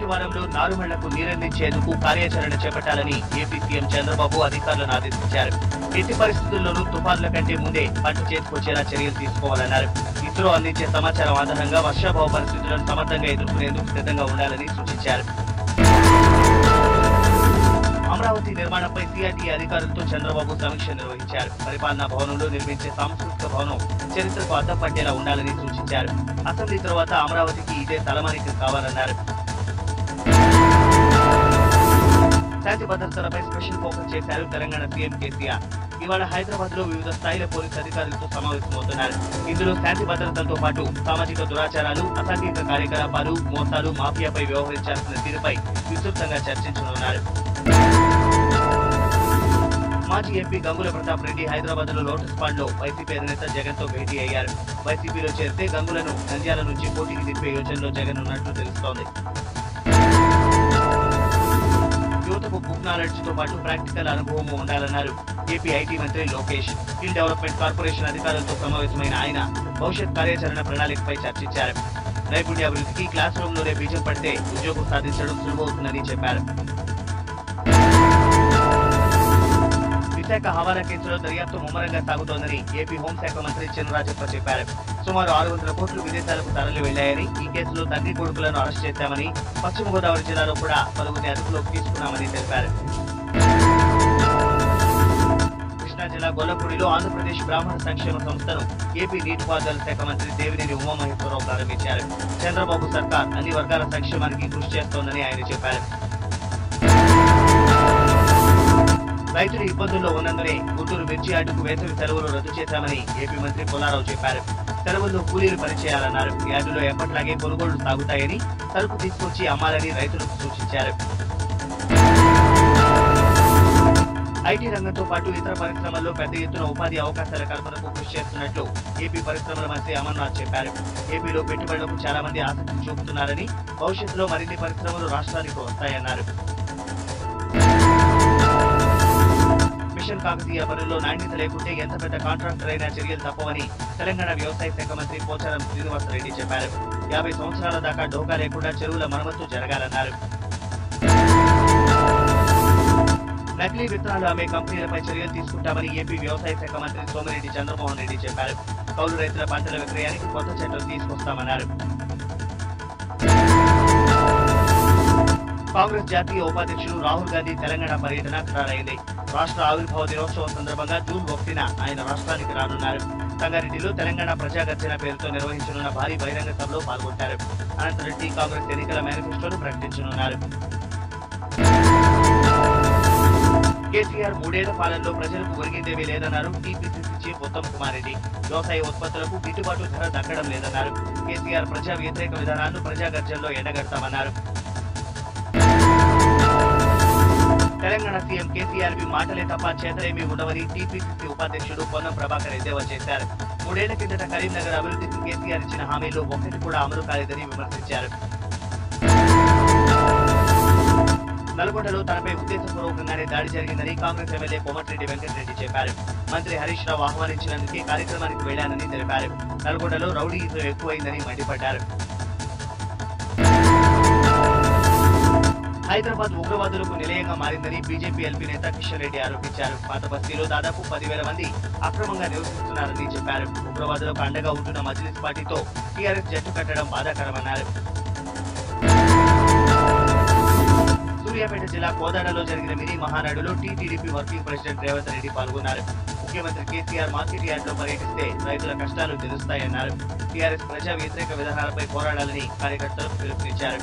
మొదటి వారంలో నారుమళ్లకు నీరందించేందుకు కార్యాచరణ చేపట్టాలని ఏపీ సీఎం చంద్రబాబు అధికారులను ఆదేశించారు. ఎట్టి పరిస్థితుల్లోనూ తుఫాన్ల కంటే ముందే పంట చేతికొచ్చేలా చర్యలు తీసుకోవాలన్నారు. ఇస్రో అందించే సమాచారం ఆధారంగా వర్షాభావ పరిస్థితులను సమర్థంగా ఎదుర్కొనేందుకు సిద్ధంగా ఉండాలని సూచించారు. అమరావతి నిర్మాణంపై సిఆర్టీ అధికారులతో చంద్రబాబు సమీక్ష నిర్వహించారు. పరిపాలనా భవనంలో నిర్మించే సాంస్కృతిక భవనం చరిత్రకు అద్దం పట్టేలా ఉండాలని సూచించారు. అసెంబ్లీ తర్వాత అమరావతికి ఇదే తలమానికం కావాలన్నారు. శాంతి భద్రతలపై స్పెషల్ ఫోకస్ చేశారు తెలంగాణ సీఎం కేసీఆర్. ఇవాళ హైదరాబాద్ లో వివిధ స్థాయిల పోలీసు అధికారులతో సమావేశమవుతున్నారు. ఇందులో శాంతి భద్రతలతో పాటు సామాజిక దురాచారాలు, అసాంఘిక కార్యకలాపాలు, మోసాలు, మాఫియాపై వ్యవహరించాల్సిన తీరుపై విస్తృతంగా చర్చించనున్నారు. మాజీ ఎంపీ గంగుల ప్రతాప్ రెడ్డి హైదరాబాద్ లో లోటస్ పాండ్ లో వైసీపీ అధినేత జగన్ తో భేటీ అయ్యారు. వైసీపీలో చేరితే గంగులను నంద్యాల నుంచి పోటీకి దింపే యోచనలో జగన్ ఉన్నట్లు తెలుస్తోంది. యువతకు బుక్ నాలెడ్జ్ తో పాటు ప్రాక్టికల్ అనుభవం ఉండాలన్నారు ఏపీ ఐటీ మంత్రి లోకేష్. స్కిల్ డెవలప్మెంట్ కార్పొరేషన్ అధికారులతో సమావేశమైన ఆయన భవిష్యత్ కార్యాచరణ ప్రణాళికపై చర్చించారు. నైపుణ్యాభివృద్ధికి క్లాస్ రూమ్ లోనే బీజం పడితే ఉద్యోగం సాధించడం సులువవుతుందని చెప్పారు. విశాఖ హవాలా కేసులో దర్యాప్తు ముమ్మరంగా సాగుతోందని ఏపీ హోంశాఖ మంత్రి చినరాజప్ప చెప్పారు. సుమారు 600 కోట్లు విదేశాలకు తరలి వెళ్లాయని, ఈ కేసులో తండ్రి కొడుకులను అరెస్ట్ చేశామని, పశ్చిమ గోదావరి జిల్లాలో కూడా పలువురిని అదుపులోకి తీసుకున్నామని తెలిపారు. కృష్ణా జిల్లా గొల్లపూడిలో ఆంధ్రప్రదేశ్ బ్రాహ్మణ సంక్షేమ సంస్థను ఏపీ నీటిపారుదల శాఖ మంత్రి దేవినేని ఉమామహేశ్వరరావు ప్రారంభించారు. చంద్రబాబు సర్కార్ అన్ని వర్గాల సంక్షేమానికి కృషి చేస్తోందని ఆయన చెప్పారు. రైతులు ఇబ్బందుల్లో ఉన్నందునే గుంటూరు మిర్చి యార్డుకు వేసవి సెలవులు రద్దు చేశామని ఏపీ మంత్రి పుల్లారావు చెప్పారు. సెలవుల్లో కూలీలు పనిచేయాలన్నారు. యార్డులో ఎప్పట్లాగే కొనుగోళ్లు సాగుతాయని, సరుకు తీసుకొచ్చి అమ్మాలని రైతులకు సూచించారు. ఐటీ రంగంతో పాటు ఇతర పరిశ్రమల్లో పెద్ద ఎత్తున ఉపాధి అవకాశాల కల్పనకు కృషి చేస్తున్నట్లు ఏపీ పరిశ్రమల మంత్రి అమర్నాథ్ చెప్పారు. ఏపీలో పెట్టుబడులకు చాలా మంది ఆసక్తి చూపుతున్నారని, భవిష్యత్తులో మరిన్ని పరిశ్రమలు రాష్ట్రానికి వస్తాయన్నారు. మిషన్ కాకతీయ పనుల్లో నాణ్యత లేకుంటే ఎంత పెద్ద కాంట్రాక్టర్ అయినా చర్యలు తప్పవని తెలంగాణ వ్యవసాయ శాఖ మంత్రి పోచారం శ్రీనివాసరెడ్డి చెప్పారు. 50 సంవత్సరాల దాకా డోకా లేకుండా చెరువుల మరమ్మతు జరగాలన్నారు. నకిలీ విత్తనాలు అమ్మే కంపెనీలపై చర్యలు తీసుకుంటామని ఏపీ వ్యవసాయ శాఖ మంత్రి సోమిరెడ్డి చంద్రమోహన్ రెడ్డి చెప్పారు. కౌలు రైతుల పంటల విక్రయానికి కొత్త చట్టం తీసుకొస్తామన్నారు. కాంగ్రెస్ జాతీయ ఉపాధ్యక్షుడు రాహుల్ గాంధీ తెలంగాణ పర్యటన ఖరారైంది. రాష్ట్ర ఆవిర్భావ దినోత్సవం సందర్భంగా జూన్ 1న ఆయన రాష్ట్రానికి రానున్నారు. సంగారెడ్డిలో తెలంగాణ ప్రజాగర్జన పేరుతో నిర్వహించనున్న భారీ బహిరంగ సభలో పాల్గొంటారు. అనంతరం కాంగ్రెస్ ఎన్నికల మేనిఫెస్టోను ప్రకటించనున్నారు. కేసీఆర్ 3 ఏళ్ల పాలనలో ప్రజలకు ఒరిగిందేమీ లేదన్నారు టీపీసీసీ చీఫ్ ఉత్తమ్ కుమార్ రెడ్డి. వ్యవసాయ ఉత్పత్తులకు గిట్టుబాటు ధర దక్కడం లేదన్నారు. కేసీఆర్ ప్రజా వ్యతిరేక విధానాలను ప్రజాగర్జనలో ఎండగడతామన్నారు. తెలంగాణ సీఎం కేసీఆర్ మాటలే తప్ప చేతలేమీ ఉండవని టీపీసీసీ ఉపాధ్యక్షుడు పొన్నం ప్రభాకర్ ఎద్దేవా చేశారు. 3 ఏళ్ల కిందట కరీంనగర్ అభివృద్ధికి కేసీఆర్ ఇచ్చిన హామీలు ఒక్కటి కూడా అమలు కాలేదని విమర్శించారు. నల్గొండలో తనపై ఉద్దేశపూర్వకంగానే దాడి జరిగిందని కాంగ్రెస్ ఎమ్మెల్యే కోమటిరెడ్డి వెంకటరెడ్డి చెప్పారు. మంత్రి హరీష్ రావు ఆహ్వానించినందుకే కార్యక్రమానికి వెళ్లానని తెలిపారు. నల్గొండలో రౌడీయిజం ఎక్కువైందని మండిపడ్డారు. హైదరాబాద్ ఉగ్రవాదులకు నిలయంగా మారిందని బీజేపీ ఎల్పీ నేత కిషన్ రెడ్డి ఆరోపించారు. పాత బస్తీలో దాదాపు 10,000 మంది అక్రమంగా నివసిస్తున్నారని చెప్పారు. ఉగ్రవాదులకు అండగా ఉంటున్న మజ్లిస్ పార్టీతో టీఆర్ఎస్ జట్టు కట్టడం బాధాకరమన్నారు. సూర్యాపేట జిల్లా కోదాడలో జరిగిన మినీ మహానాడులో TTDP working president Revanth Reddy పాల్గొన్నారు. ముఖ్యమంత్రి కేసీఆర్ మార్కెట్ యార్డులో పర్యటిస్తే రైతుల కష్టాలు తెలుస్తాయన్నారు. టీఆర్ఎస్ ప్రజా వ్యతిరేక విధానాలపై పోరాడాలని కార్యకర్తలకు పిలుపునిచ్చారు.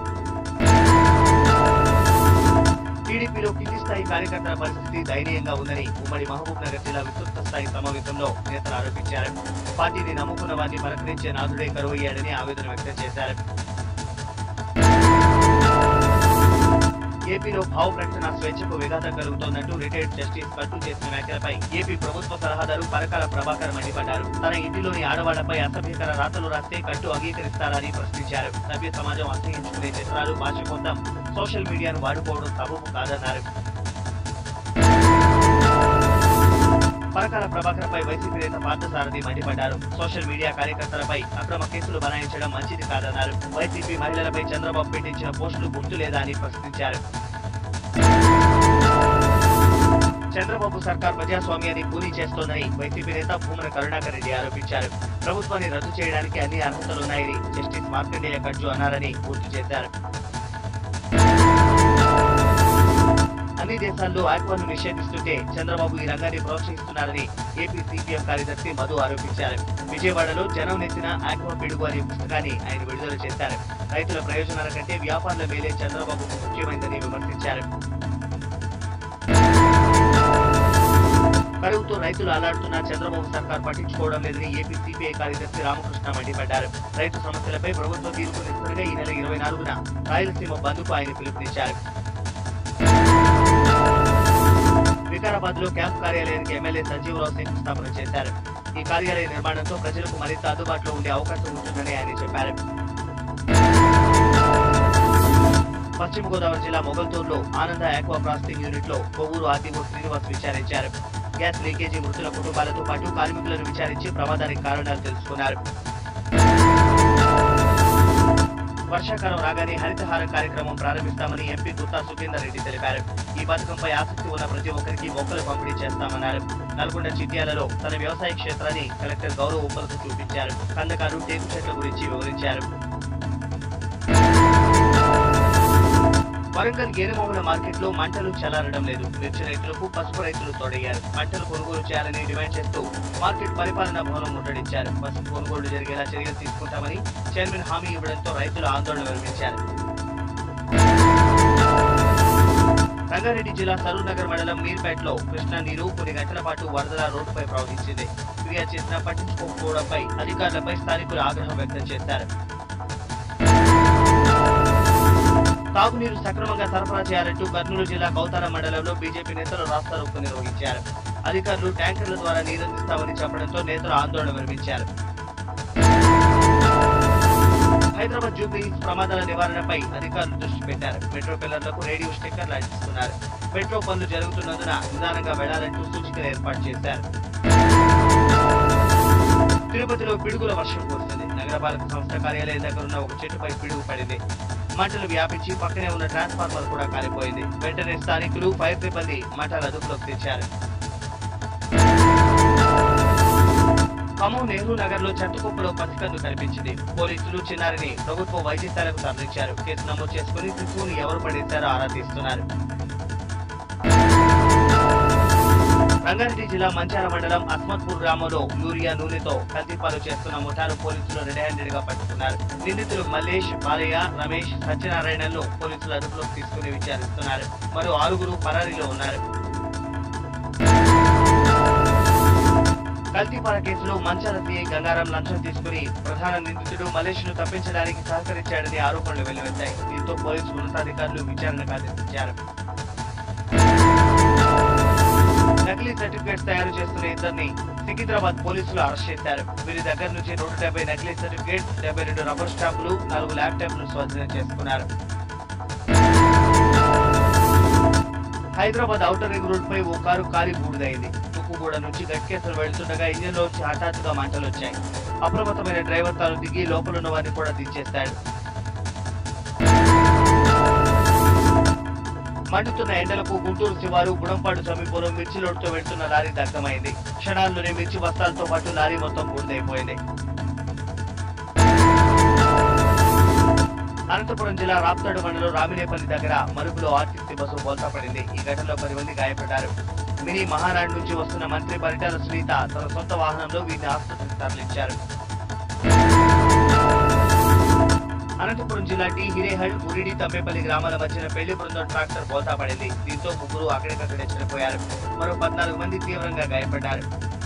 టీడీపీలో కింది స్థాయి కార్యకర్తల పరిస్థితి దయనీయంగా ఉందని ఉమ్మడి మహబూబ్ నగర్ జిల్లా విస్తృత స్థాయి సమావేశంలో నేతలు ఆరోపించారు. పార్టీని నమ్ముకున్న వారిని పలకరించే నాథుడే కరువయ్యాడని ఆవేదన వ్యక్తం చేశారు. ఏపీలో భావ ప్రకటన స్వేచ్ఛకు విఘాతం కలుగుతోందంటూ రిటైర్డ్ జస్టిస్ కట్టు చేసిన వ్యాఖ్యలపై ఏపీ ప్రభుత్వ సలహాదారు పరకాల ప్రభాకర్ మండిపడ్డారు. తన ఇంటిలోని ఆడవాళ్లపై అసభ్యకర రాతలు రాస్తే కట్టు అంగీకరిస్తారని ప్రశ్నించారు. సభ్య సమాజం అసహించుకునే చిత్రాలు, భాష కోసం సోషల్ మీడియాను వాడుకోవడం సబబు కాదన్నారు. పరకాల ప్రభాకర్ పై వైసీపీ నేత పార్థసారథి మండిపడ్డారు. సోషల్ మీడియా కార్యకర్తలపై అక్రమ కేసులు బనాయించడం మంచిది కాదన్నారు. వైసీపీ మహిళలపై చంద్రబాబు పెట్టించిన పోస్టులు గుర్తు లేదా అని ప్రశ్నించారు. చంద్రబాబు సర్కార్ ప్రజాస్వామ్యాన్ని కూలీ చేస్తోందని వైసీపీ నేత భూమన కరుణాకర్ రెడ్డి ఆరోపించారు. ప్రభుత్వాన్ని రద్దు చేయడానికి అన్ని అర్హతలున్నాయని జస్టిస్ మార్కండేయ కట్జు అన్నారని గుర్తు చేశారు. అన్ని దేశాల్లో ఆక్వాను నిషేధిస్తుంటే చంద్రబాబు ఈ రంగాన్ని ప్రోత్సహిస్తున్నారని ఏపీ సిపిఎం కార్యదర్శి మధు ఆరోపించారు. విజయవాడలో జనం నెత్తిన ఆక్వా పిడుగు అనే పుస్తకాన్ని ఆయన విడుదల చేశారు. రైతుల ప్రయోజనాల కంటే వ్యాపారుల మేలే చంద్రబాబుకు ముఖ్యమైందని విమర్శించారు. కరువుతో రైతులు అలాడుతున్నా చంద్రబాబు సర్కార్ పట్టించుకోవడం లేదని ఏపీ సిపిఐ కార్యదర్శి రామకృష్ణ మండిపడ్డారు. రైతు సమస్యలపై ప్రభుత్వం తీర్పు నిరసనగా ఈ నెల 24న రాయలసీమ బంద్కు ఆయన పిలుపునిచ్చారు. వికారాబాద్ లో క్యాంప్ కార్యాలయానికి ఎమ్మెల్యే సంజీవరావు శంకుస్థాపన చేశారు. ఈ కార్యాలయ నిర్మాణంతో ప్రజలకు మరింత అందుబాటులో ఉండే అవకాశం ఉంటుందని ఆయన చెప్పారు. పశ్చిమ గోదావరి జిల్లా మొగల్తూరులో ఆనంద ఆక్వా ప్రాసెసింగ్ యూనిట్ లో కొవ్వూరు ఆర్టీఓ శ్రీనివాస్ విచారించారు. గ్యాస్ లీకేజీ మృతుల కుటుంబాలతో పాటు కార్మికులను విచారించి ప్రమాదానికి కారణాలు తెలుసుకున్నారు. వర్షాకాలం రాగానే హరితహారం కార్యక్రమం ప్రారంభిస్తామని ఎంపీ గుత్తా సుఖేందర్ రెడ్డి తెలిపారు. ఈ పథకంపై ఆసక్తి ఉన్న ప్రతి ఒక్కరికి మొక్కలు పంపిణీ చేస్తామన్నారు. నల్గొండ చిట్యాలలో తన వ్యవసాయ క్షేత్రాన్ని కలెక్టర్ గౌరవ్ ఉప్పలకు చూపించారు. కందకారు టేకు చెట్ల గురించి వివరించారు. వరంగల్ గేదెమోహన మార్కెట్ లో మంటలు చల్లారడం లేదు. మిర్చి రైతులకు పసుపు రైతులు తోడయ్యారు. పంటలు కొనుగోలు చేయాలని డిమాండ్ చేస్తూ మార్కెట్ పరిపాలనా భవనం ముట్టడించారు. పసుపు కొనుగోలు జరిగేలా చర్యలు తీసుకుంటామని చైర్మన్ హామీ ఇవ్వడంతో రైతులు ఆందోళన విరమించారు. రంగారెడ్డి జిల్లా సరూర్ నగర్ మండలం మీర్పేటలో కృష్ణా నీరు కొన్ని గంటల పాటు వరదల రోడ్డుపై ప్రవహించింది. ఫిర్యాదు చేసినా పట్టించుకోకపోవడంపై అధికారులపై స్థానికులు ఆగ్రహం వ్యక్తం చేశారు. తాగునీరు సక్రమంగా సరఫరా చేయాలంటూ కర్నూలు జిల్లా కౌతాల మండలంలో బీజేపీ నేతలు రాస్తారోకో నిర్వహించారు. అధికారులు ట్యాంకర్ల ద్వారా నీరందిస్తామని చెప్పడంతో నేతలు ఆందోళన విరమించారు. హైదరాబాద్ జూబ్లీ ప్రమాదాల నివారణపై అధికారులు దృష్టి పెట్టారు. మెట్రో పిల్లర్లకు రేడియో స్టిక్కర్లు అంటిస్తున్నారు. మెట్రో పనులు జరుగుతున్నందున నిదానంగా వెళ్లాలంటూ సూచికలు ఏర్పాటు చేశారు. తిరుపతిలో పిడుగుల వర్షం కురుస్తుంది. నగరపాలక సంస్థ కార్యాలయం దగ్గర ఉన్న ఒక చెట్టుపై పిడుగు పడింది. మంటలు వ్యాపించి పక్కనే ఉన్న ట్రాన్స్ఫార్మర్ కూడా కాలిపోయింది. వెంటనే స్థానికులు ఫైర్ సిబ్బంది మంటల అదుపులోకి తెచ్చారు. ఖమ్మం నెహ్రూ నగర్ లో చెత్తకుప్పలో పసికందు కనిపించింది. పోలీసులు చిన్నారిని ప్రభుత్వ వైద్యశాలకు తరలించారు. కేసు నమోదు చేసుకుని శిశువుని ఎవరు పడేశారో ఆరా తీస్తున్నారు. రంగారెడ్డి జిల్లా మంచాల మండలం అస్మత్పూర్ గ్రామంలో యూరియా నూనెతో కల్తీపాలు చేస్తున్న ముఠాను పోలీసులు రెడ్ హ్యాండెడ్ గా పట్టుకున్నారు. నిందితులు మల్లేష్, బాలయ్య, రమేష్, సత్యనారాయణను పోలీసులు అదుపులోకి తీసుకుని విచారిస్తున్నారు. మరో 6 పరారీలో ఉన్నారు. కల్తీపాల కేసులో మంచాల సీఐ గంగారాం లంచం తీసుకుని ప్రధాన నిందితుడు మల్లేష్ ను తప్పించడానికి సహకరించాడని ఆరోపణలు వెల్లువెత్తాయి. దీంతో పోలీసులు ఉన్నతాధికారులు విచారణకు ఆదేశించారు. నకిలీ సర్టిఫికేట్స్ తయారు చేస్తున్న ఇద్దరిని సికింద్రాబాద్ పోలీసులు అరెస్ట్ చేశారు. వీరి దగ్గర నుంచి 170 నకిలీ సర్టిఫికేట్, 72 రబ్బర్ స్టాంపులు, 4 ల్యాప్టాప్లు స్వాధీనం చేసుకున్నారు. హైదరాబాద్ ఔటర్ రింగ్ రోడ్ పై ఓ కారు కాలి బూడిదైంది. తుక్కుగూడ నుంచి గట్కేసర్ వెళ్తుండగా ఇంజిన్ లోంచి హఠాత్తుగా మంటలు వచ్చాయి. అప్రమత్తమైన డ్రైవర్ తాను దిగి లోపలున్న వారిని కూడా దించేశాడు. మండుతున్న ఎండలకు గుంటూరు శివారు గుణంపాడు సమీపంలో మిర్చి లోడ్తో వెళ్తున్న లారీ దగ్ధమైంది. క్షణాల్లోనే మిర్చి బస్తాలతో పాటు లారీ మొత్తం బూడిదైపోయింది. అనంతపురం జిల్లా రాప్తాడు మండలం రామినేపల్లి దగ్గర మరుగులో ఆర్టీసీ బస్సు బోల్తా పడింది. ఈ ఘటనలో 10 మంది గాయపడ్డారు. మినీ మహానాడు నుంచి వస్తున్న మంత్రి పరిటాల సునీత తన సొంత వాహనంలో వీరిని ఆసుపత్రికి తరలించారు. అనంతపురం జిల్లా టి హిరేహల్, మురిడి, తమ్మేపల్లి గ్రామాల మధ్యన పెళ్లి బృందం ట్రాక్టర్ బోల్తా పడింది. దీంతో 3 అక్కడికక్కడే చనిపోయారు. మరో 14 మంది తీవ్రంగా గాయపడ్డారు.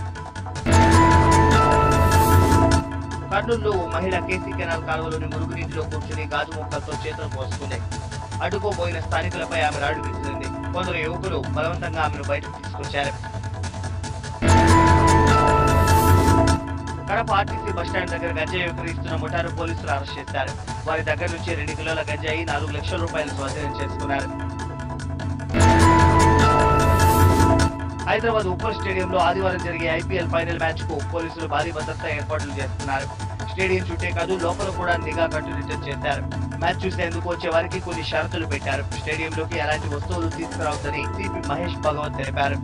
కర్నూలులో ఓ మహిళ కేసీ కెనాల్ కాలువలోని మురుగునీటిలో కూర్చుని గాజు ముక్కలతో చేతులు పోసుకుంది. అడ్డుకోబోయిన స్థానికులపై ఆమె రాళ్లు విసిరింది. కొందరు యువకులు బలవంతంగా ఆమెను బయటకు తీసుకొచ్చారు. కడప ఆర్టీసీ బస్టాండ్ దగ్గర గంజాయి విక్రయిస్తున్న ముఠాను పోలీసులు అరెస్ట్ చేశారు. వారి దగ్గర నుంచి 2 కిలోల గంజాయి, 4 లక్షల రూపాయలు స్వాధీనం చేసుకున్నారు. హైదరాబాద్ ఉప్పల్ స్టేడియంలో ఆదివారం జరిగే ఐపీఎల్ ఫైనల్ మ్యాచ్ కు పోలీసులు భారీ భద్రతా ఏర్పాట్లు చేస్తున్నారు. స్టేడియం చుట్టే కాదు లోపల కూడా నిఘా కట్టుదిట్టం చేశారు. మ్యాచ్ చూసేందుకు వచ్చే వారికి కొన్ని షరతులు పెట్టారు. స్టేడియంలోకి ఎలాంటి వస్తువులు తీసుకురావద్దని సిపి మహేష్ భగవత్ తెలిపారు.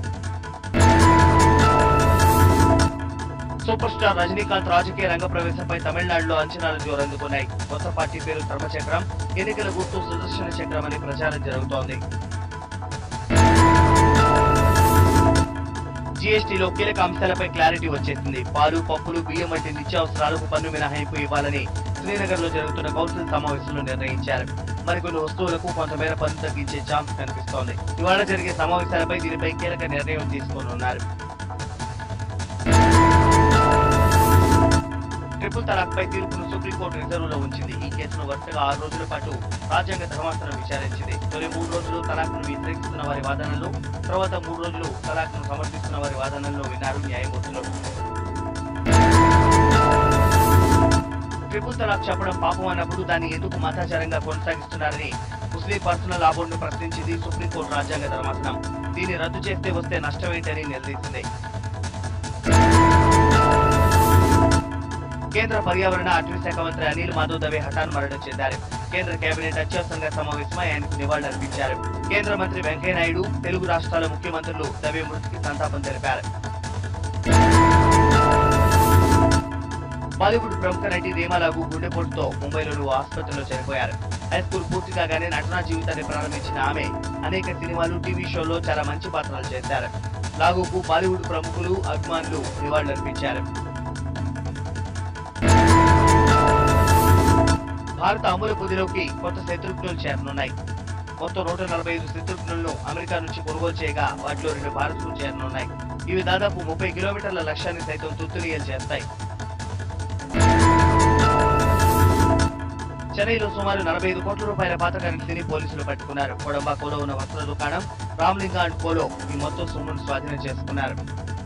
సూపర్ స్టార్ రజనీకాంత్ రాజకీయ రంగ ప్రవేశంపై తమిళనాడులో అంచనాలు జోరందుకున్నాయి. కొత్త పార్టీ పేరు ధర్మచక్రం, ఎన్నికల గుర్తు సుదర్శన చక్రం అని ప్రచారం జరుగుతోంది. జీఎస్టీలో కీలక అంశాలపై క్లారిటీ వచ్చేసింది. పాలు, పప్పులు, బియ్యం వంటి నిత్యావసరాలకు పన్ను మినహాయింపు ఇవ్వాలని శ్రీనగర్ లో జరుగుతున్న కౌన్సిల్ సమావేశంలో నిర్ణయించారు. మరికొన్ని వస్తువులకు కొంతమేర పన్ను తగ్గించే ఛాన్స్ కనిపిస్తోంది. ఇవాళ జరిగే సమావేశాలపై దీనిపై కీలక నిర్ణయం తీసుకోనున్నారు. ట్రిపుల్ తలాక్ పై తీర్పును సుప్రీంకోర్టు రిజర్వ్ లో ఉంచింది. ఈ కేసును వరుసగా 6 రోజుల పాటు రాజ్యాంగ ధర్మాసనం విచారించింది. తొలి 3 రోజులు తలాక్ ను వ్యతిరేకిస్తున్న వారి వాదనలు, తర్వాత 3 రోజులు తలాక్ ను సమర్థిస్తున్న వారి వాదనల్లో విన్నారు న్యాయమూర్తులు. ట్రిపుల్ తలాక్ చెప్పడం పాపం అన్నప్పుడు దాన్ని ఎందుకు మతాచారంగా కొనసాగిస్తున్నారని ముస్లిం పర్సనల్ లా బోర్డును ప్రశ్నించింది సుప్రీంకోర్టు రాజ్యాంగ ధర్మాసనం. దీన్ని రద్దు చేస్తే వస్తే నష్టమేంటని నిలదీసింది. కేంద్ర పర్యావరణ అటవీ శాఖ మంత్రి అనిల్ మాధవ్ దవే హఠాన్ మరణం చెందారు. కేంద్ర కేబినెట్ అత్యవసరంగా సమావేశమై ఆయనకు నివాళులర్పించారు. కేంద్ర మంత్రి వెంకయ్యనాయుడు, తెలుగు రాష్ట్రాల ముఖ్యమంత్రులు దవే మృతికి సంతాపం తెలిపారు. బాలీవుడ్ ప్రముఖ నటి రీమా లాగు గుండెపోటుతో ముంబైలోని ఆసుపత్రిలో చనిపోయారు. హైస్కూల్ పూర్తి కాగానే నటనా జీవితాన్ని ప్రారంభించిన ఆమె అనేక సినిమాలు, టీవీ షోల్లో చాలా మంచి పాత్రలు చేశారు. లాగుకు బాలీవుడ్ ప్రముఖులు, అభిమానులు నివాళులర్పించారు. భారత అమలు పొదిలోకి కొత్త శత్రుఘ్నులు చేరనున్నాయి. మొత్తం 145 శత్రుఘ్నులను అమెరికా నుంచి కొనుగోలు చేయగా వాటిలో 2 భారత్కు చేరనున్నాయి. ఇవి దాదాపు 30 కిలోమీటర్ల లక్ష్యాన్ని సైతం తుత్తునియలు చేస్తాయి. చెన్నైలో సుమారు 45 కోట్ల రూపాయల పాత కరెన్సీని పోలీసులు పట్టుకున్నారు. కొడంబాకోలో ఉన్న వస్త్ర దుకాణం రామ్లింగా అండ్ కోలో ఈ మొత్తం సొమ్మును స్వాధీనం చేసుకున్నారు.